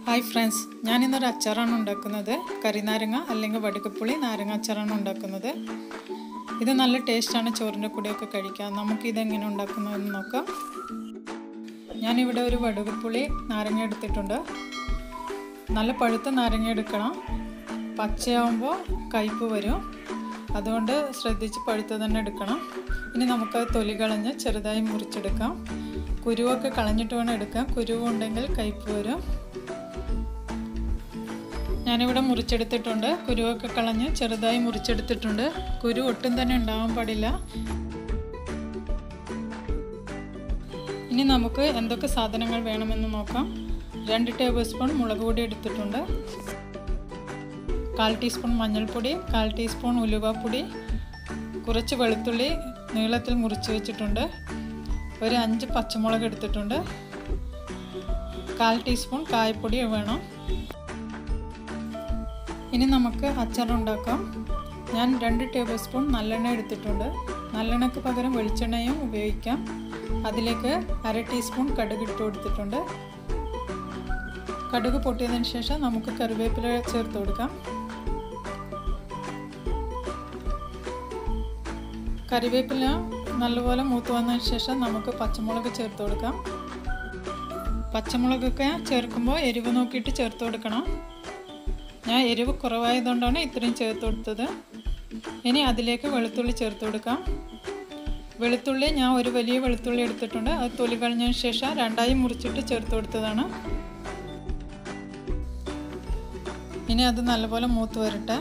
Hi friends, ഞാനിന്നൊരു അച്ചാറാണ് ഉണ്ടാക്കുന്നത്. കരിനാരങ്ങ അല്ലെങ്കിൽ വടുകപ്പുളി നാരങ്ങ അച്ചാറാണ് ഉണ്ടാക്കുന്നത്. ഇത് നല്ല ടേസ്റ്റാണ്, ചോറിൻ്റെ കൂടെയൊക്കെ കഴിക്കാം. നമുക്കിതെങ്ങനെ ഉണ്ടാക്കുന്നതെന്ന് നോക്കാം. ഞാനിവിടെ ഒരു വടുകപ്പുളി നാരങ്ങ എടുത്തിട്ടുണ്ട്. നല്ല പഴുത്ത നാരങ്ങ എടുക്കണം, പച്ചയാകുമ്പോൾ കയ്പ്പ് വരും. അതുകൊണ്ട് ശ്രദ്ധിച്ച് പഴുത്ത തന്നെ എടുക്കണം. ഇനി നമുക്ക് തൊലി കളഞ്ഞ് ചെറുതായി മുറിച്ചെടുക്കാം. കുരുവൊക്കെ കളഞ്ഞിട്ട് വേണം എടുക്കാം, കുരുവുണ്ടെങ്കിൽ കയ്പ്പ് വരും. ഞാനിവിടെ മുറിച്ചെടുത്തിട്ടുണ്ട്, കുരുവൊക്കെ കളഞ്ഞ് ചെറുതായി മുറിച്ചെടുത്തിട്ടുണ്ട്. കുരു ഒട്ടും തന്നെ ഉണ്ടാവാൻ പാടില്ല. ഇനി നമുക്ക് എന്തൊക്കെ സാധനങ്ങൾ വേണമെന്ന് നോക്കാം. 2 ടേബിൾ സ്പൂൺ മുളക് പൊടി എടുത്തിട്ടുണ്ട്, 1/4 ടീസ്പൂൺ മഞ്ഞൾപ്പൊടി, 1/4 ടീസ്പൂൺ ഉലുവാപ്പൊടി, കുറച്ച് വെളുത്തുള്ളി നീളത്തിൽ മുറിച്ച് വെച്ചിട്ടുണ്ട്, ഒരു 5 പച്ചമുളക് എടുത്തിട്ടുണ്ട്, 1/4 ടീസ്പൂൺ കായപ്പൊടി വേണം. ഇനി നമുക്ക് അച്ചാർ ഉണ്ടാക്കാം. ഞാൻ 2 ടേബിൾ സ്പൂൺ നല്ലെണ്ണ എടുത്തിട്ടുണ്ട്. നല്ലെണ്ണയ്ക്ക് പകരം വെളിച്ചെണ്ണയും ഉപയോഗിക്കാം. അതിലേക്ക് 1/2 ടീസ്പൂൺ കടുക് ഇട്ട് കൊടുത്തിട്ടുണ്ട്. കടുക് പൊട്ടിയതിന് ശേഷം നമുക്ക് കറിവേപ്പില ചേർത്ത് കൊടുക്കാം. കറിവേപ്പില നല്ലപോലെ മൂത്ത് വന്നതിന് ശേഷം നമുക്ക് പച്ചമുളക് ചേർത്ത് കൊടുക്കാം. പച്ചമുളകൊക്കെ ചേർക്കുമ്പോൾ എരിവ് നോക്കിയിട്ട് ചേർത്ത് കൊടുക്കണം. ഞാൻ എരിവ് കുറവായതുകൊണ്ടാണ് ഇത്രയും ചേർത്ത് കൊടുത്തത്. ഇനി അതിലേക്ക് വെളുത്തുള്ളി ചേർത്ത് കൊടുക്കാം. വെളുത്തുള്ളി ഞാൻ ഒരു വലിയ വെളുത്തുള്ളി എടുത്തിട്ടുണ്ട്. അത് തൊലി കളഞ്ഞതിന് ശേഷം 2ആയി മുറിച്ചിട്ട് ചേർത്ത് കൊടുത്തതാണ്. ഇനി അത് നല്ലപോലെ മൂത്ത് വരട്ടെ.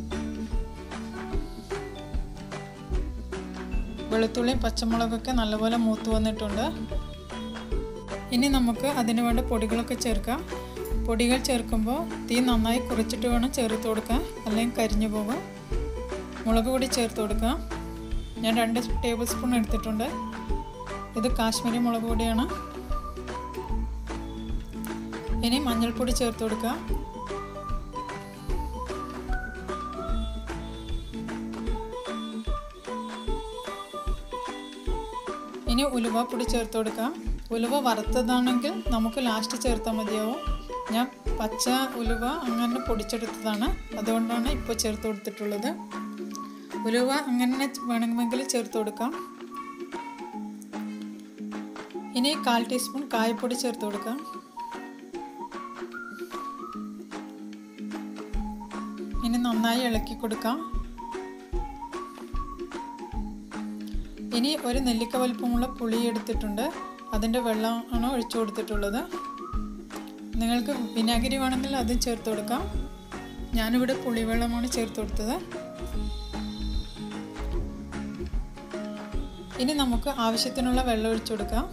വെളുത്തുള്ളിയും പച്ചമുളകൊക്കെ നല്ലപോലെ മൂത്ത് വന്നിട്ടുണ്ട്. ഇനി നമുക്ക് അതിന് വേണ്ട പൊടികളൊക്കെ ചേർക്കാം. പൊടികൾ ചേർക്കുമ്പോൾ തീ നന്നായി കുറച്ചിട്ട് വേണം ചേർത്ത് കൊടുക്കാൻ, അല്ലെങ്കിൽ കരിഞ്ഞു പോകും. മുളക് പൊടി ചേർത്ത് കൊടുക്കാം. ഞാൻ 2 ടേബിൾ സ്പൂൺ എടുത്തിട്ടുണ്ട്. ഇത് കാശ്മീരി മുളക് പൊടിയാണ്. ഇനി മഞ്ഞൾപ്പൊടി ചേർത്ത് കൊടുക്കാം. ഇനി ഉലുവാപ്പൊടി ചേർത്ത് കൊടുക്കാം. ഉലുവ വറുത്തതാണെങ്കിൽ നമുക്ക് ലാസ്റ്റ് ചേർത്താൽ മതിയാവും. ഞാൻ പച്ച ഉലുവ അങ്ങനെ പൊടിച്ചെടുത്തതാണ്, അതുകൊണ്ടാണ് ഇപ്പോൾ ചേർത്ത് കൊടുത്തിട്ടുള്ളത്. ഉലുവ അങ്ങനെ വേണമെങ്കിൽ ചേർത്ത് കൊടുക്കാം. ഇനി 1/4 ടീസ്പൂൺ കായപ്പൊടി ചേർത്ത് കൊടുക്കാം. ഇനി നന്നായി ഇളക്കി കൊടുക്കാം. ഇനി ഒരു നെല്ലിക്ക വലിപ്പമുള്ള പുളി എടുത്തിട്ടുണ്ട്. അതിൻ്റെ വെള്ളമാണ് ഒഴിച്ചു കൊടുത്തിട്ടുള്ളത്. നിങ്ങൾക്ക് വിനാഗിരി വേണമെങ്കിൽ അതും ചേർത്ത് കൊടുക്കാം. ഞാനിവിടെ പുളിവെള്ളമാണ് ചേർത്ത് കൊടുത്തത്. ഇനി നമുക്ക് ആവശ്യത്തിനുള്ള വെള്ളം ഒഴിച്ചു കൊടുക്കാം.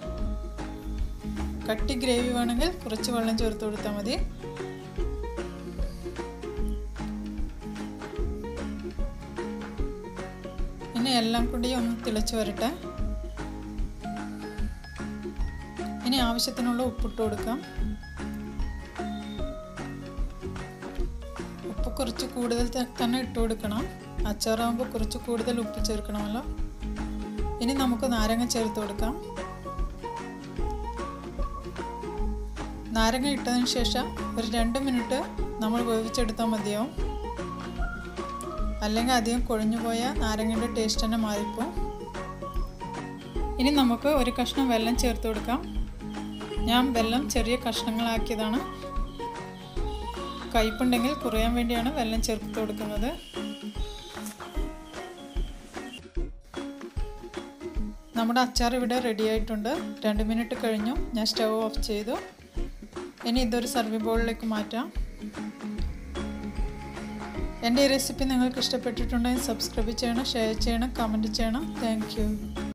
കട്ടി ഗ്രേവി വേണമെങ്കിൽ കുറച്ച് വെള്ളം ചേർത്ത് കൊടുത്താൽ മതി. ഇനി എല്ലാം കൂടി ഒന്ന് തിളച്ച് വരട്ടെ. ഇനി ആവശ്യത്തിനുള്ള ഉപ്പിട്ട് കൊടുക്കാം. ഉപ്പ് കുറച്ച് കൂടുതൽ തന്നെ ഇട്ട് കൊടുക്കണം. അച്ചാറാകുമ്പോൾ കുറച്ച് കൂടുതൽ ഉപ്പ് ചേർക്കണമല്ലോ. ഇനി നമുക്ക് നാരങ്ങ ചേർത്ത് കൊടുക്കാം. നാരങ്ങ ഇട്ടതിന് ശേഷം ഒരു 2 മിനിറ്റ് നമ്മൾ വേവിച്ചെടുത്താൽ മതിയാവും. അല്ലെങ്കിൽ അധികം കൊഴിഞ്ഞു പോയാൽ നാരങ്ങയുടെ ടേസ്റ്റ് തന്നെ മാറിപ്പോവും. ഇനി നമുക്ക് ഒരു കഷ്ണം വെള്ളം ചേർത്ത് കൊടുക്കാം. ഞാൻ വെള്ളം ചെറിയ കഷ്ണങ്ങളാക്കിയതാണ്. കയ്പുണ്ടെങ്കിൽ കുറയാൻ വേണ്ടിയാണ് വെള്ളം ചേർത്ത് കൊടുക്കുന്നത്. നമ്മുടെ അച്ചാർ ഇവിടെ റെഡി ആയിട്ടുണ്ട്. 2 മിനിറ്റ് കഴിഞ്ഞു. ഞാൻ സ്റ്റവ് ഓഫ് ചെയ്തു. ഇനി ഇതൊരു സർവിംഗ് ബൗളിലേക്ക് മാറ്റാം. എൻ്റെ ഈ റെസിപ്പി നിങ്ങൾക്ക് ഇഷ്ടപ്പെട്ടിട്ടുണ്ടെങ്കിൽ സബ്സ്ക്രൈബ് ചെയ്യണം, ഷെയർ ചെയ്യണം, കമൻറ്റ് ചെയ്യണം. Thank U.